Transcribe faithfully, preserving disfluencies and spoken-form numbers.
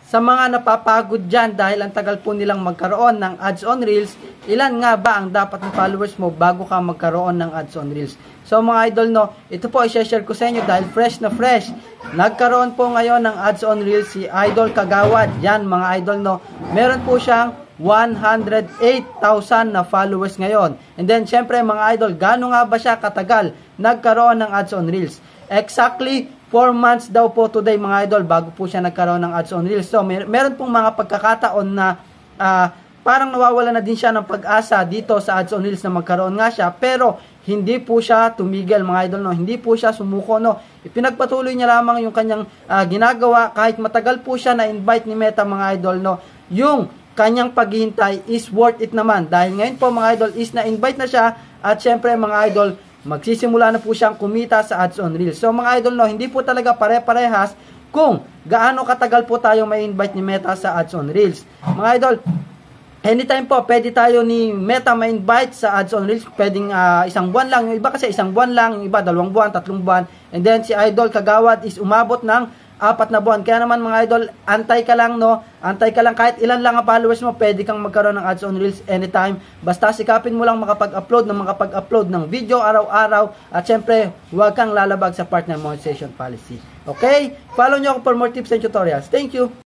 sa mga napapagod dyan dahil ang tagal po nilang magkaroon ng ads on Reels, ilan nga ba ang dapat ng followers mo bago ka magkaroon ng ads on Reels? So mga idol, no, ito po i-share ko sa inyo dahil fresh na fresh. Nagkaroon po ngayon ng ads on Reels si Idol Kagawad. Yan mga idol, no, meron po siyang one hundred eight thousand na followers ngayon. And then syempre mga idol, gaano nga ba siya katagal nagkaroon ng ads on Reels? Exactly four months daw po today mga idol bago po siya nagkaroon ng ads on Reels. So mer meron pong mga pagkakataon na uh, parang nawawala na din siya ng pag-asa dito sa ads on Reels na magkaroon nga siya, pero hindi po siya tumigil mga idol, no. Hindi po siya sumuko, no. Ipinagpatuloy niya lamang yung kanyang uh, ginagawa kahit matagal po siya na invite ni Meta mga idol, no. Yung kanyang paghihintay is worth it naman dahil ngayon po mga idol is na-invite na siya at syempre mga idol magsisimula na po siyang kumita sa ads on Reels. So mga idol, no, hindi po talaga pare-parehas kung gaano katagal po tayo may invite ni Meta sa ads on Reels. Mga idol, anytime po pwede tayo ni Meta may invite sa ads on Reels. Pwedeng uh, isang buwan lang, yung iba kasi isang buwan lang, yung iba dalawang buwan, tatlong buwan. And then si Idol Kagawad is umabot ng apat na buwan. Kaya naman mga idol, antay ka lang, no? Antay ka lang kahit ilan lang ang followers mo, pwede kang magkaroon ng ads on Reels anytime. Basta sikapin mo lang makapag-upload ng makapag-upload ng video araw-araw at syempre, huwag kang lalabag sa partner monetization policy. Okay? Follow nyo ako for more tips and tutorials. Thank you!